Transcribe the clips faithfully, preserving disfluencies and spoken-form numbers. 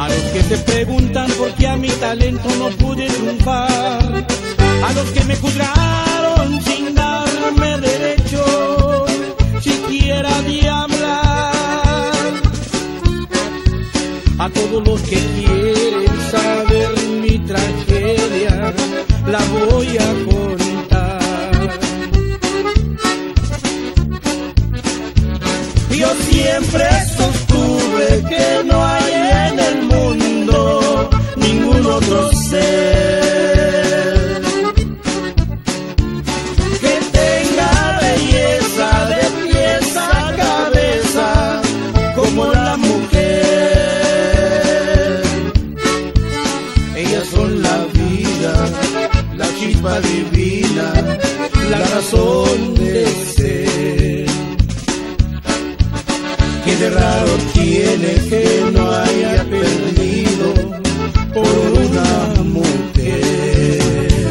A los que se preguntan por qué a mi talento no pude triunfar, a los que me juzgaron sin darme derecho siquiera de hablar, a todos los que quieren saber mi tragedia, la voy a contar. Yo siempre sostuve que no hay en el mundo ningún otro ser que tenga belleza de pies a cabeza como la mujer. Ellas son la vida, la chispa divina, la razón de ser. Qué de raro tiene que no haya perdido por una mujer.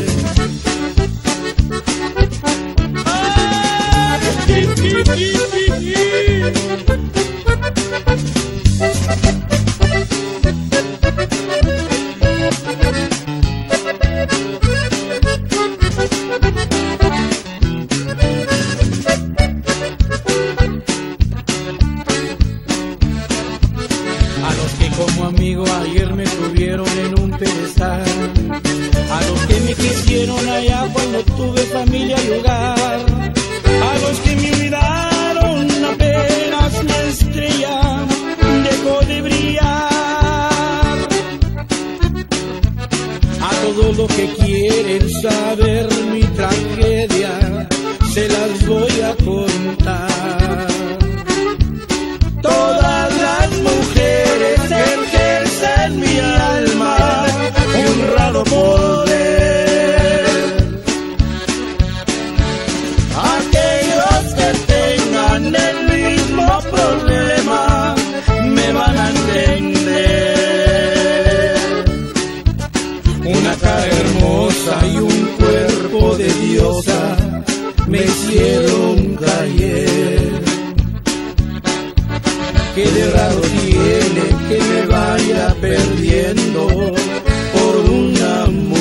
Como amigo ayer me tuvieron en un pedestal, a los que me quisieron allá cuando tuve familia y hogar, a los que me olvidaron apenas la estrella dejó de brillar, a todos los que quieren saber mi tragedia se las voy a contar. Todas las mujeres ejercen mi alma un raro poder. Aquellos que tengan el mismo problema me van a entender. Una cara hermosa y un cuerpo de diosa me hicieron caer. Qué de raro tiene que me vaya perdiendo por un amor.